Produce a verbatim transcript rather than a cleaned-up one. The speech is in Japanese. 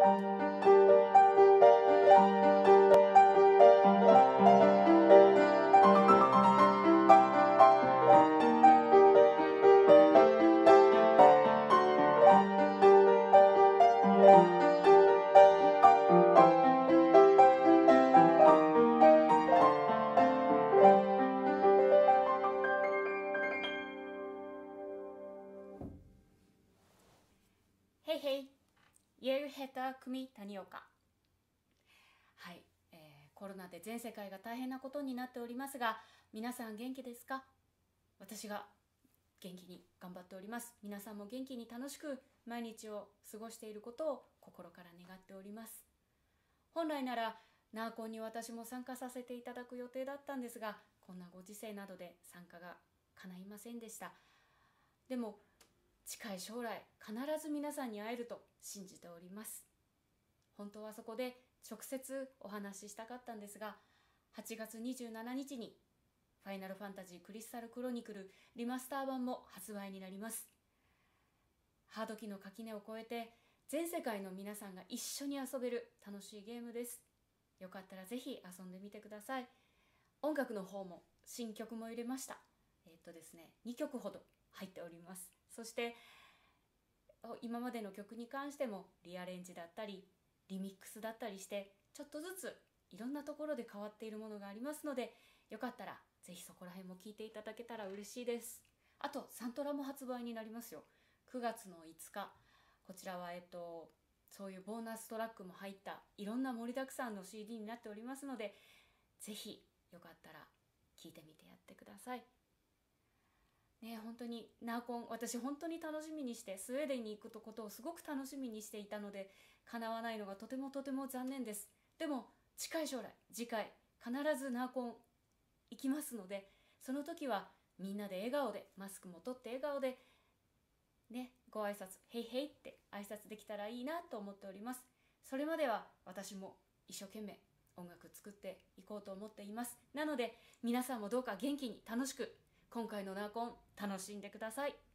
へいへい、ゆうへたくみ谷岡。はい、えー、コロナで全世界が大変なことになっておりますが、皆さん元気ですか？私が元気に頑張っております。皆さんも元気に楽しく毎日を過ごしていることを心から願っております。本来ならナーコンに私も参加させていただく予定だったんですが、こんなご時世などで参加が叶いませんでした。でも近い将来必ず皆さんに会えると信じております。本当はそこで直接お話ししたかったんですが、はちがつにじゅうしちにちにファイナルファンタジークリスタルクロニクルリマスター版も発売になります。ハード機の垣根を越えて全世界の皆さんが一緒に遊べる楽しいゲームです。よかったらぜひ遊んでみてください。音楽の方も新曲も入れました。えっとですね、にきょくほど入っております。そして今までの曲に関してもリアレンジだったりリミックスだったりしてちょっとずついろんなところで変わっているものがありますので、よかったらぜひそこら辺も聴いていただけたら嬉しいです。あとサントラも発売になりますよ。くがつのいつか、こちらはえっとそういうボーナストラックも入ったいろんな盛りだくさんの シーディー になっておりますので、ぜひよかったら聴いてみてやってくださいね。本当にナーコン、私本当に楽しみにして、スウェーデンに行くことをすごく楽しみにしていたので、叶わないのがとてもとても残念です。でも近い将来、次回必ずナーコン行きますので、その時はみんなで笑顔で、マスクも取って笑顔でね、ご挨拶、へいへいって挨拶できたらいいなと思っております。それまでは私も一生懸命音楽作っていこうと思っています。なので皆さんもどうか元気に楽しく今回のナーコン楽しんでください。